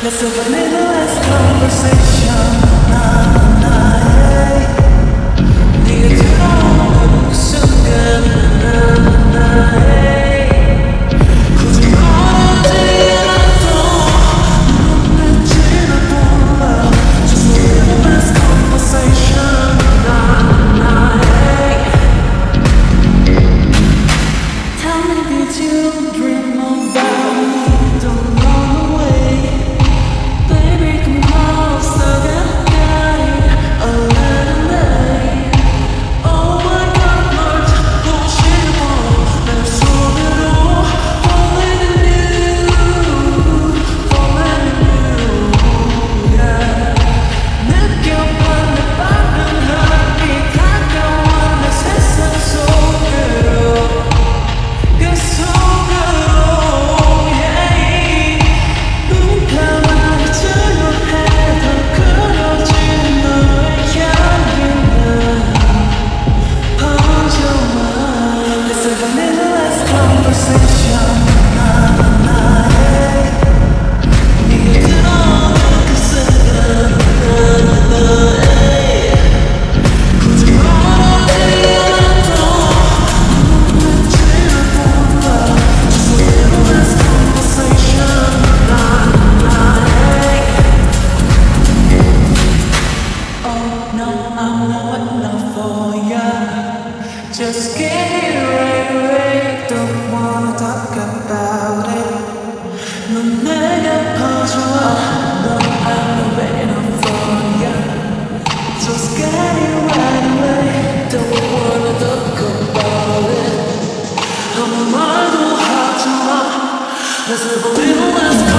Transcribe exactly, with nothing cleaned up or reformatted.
Let's have a little less conversation. 나 나의 네가 들어오는 그 순간 나 나의 굳이 말하지 않아도 눈빛이나 몰라. Just a little less conversation. 나 나의 Tell me did you dream about me? Don't run away. Baby, come close, I got it a little late. Oh my God, 널 찾고 싶어. 내 손으로 falling in you, falling in you, yeah. 느껴봐 내 빠른 하늘이 다가와 내 세상 속으로, 그 속으로, yeah. 눈 감아 조용해도 그려진 너의 향기는 퍼져와. Let's have a little less conversation. 나 나의 네가 들어오는 그 순간 나 나의 굳이 말하지 않아도 눈빛이나 몰라. Just a little less conversation. 나 나의 Oh no, I'm not enough for ya. Just get it right away. Don't wanna talk about it. 넌 내게 퍼져와. No, I'm not enough for ya. Just get it right away. Don't wanna talk about it. 아무 말도 하지 마. Let's have a little less